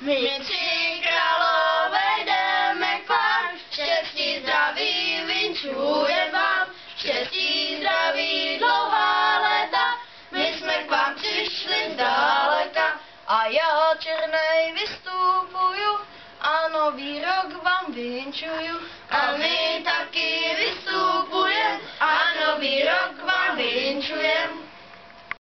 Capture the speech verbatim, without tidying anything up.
My tři králové jdeme k vám, štěstí zdraví vinčujem vám, štěstí zdraví dlouhá léta, my jsme k vám přišli zdaleka. A já černej vystupuju a nový rok vám vinčuju. A my taky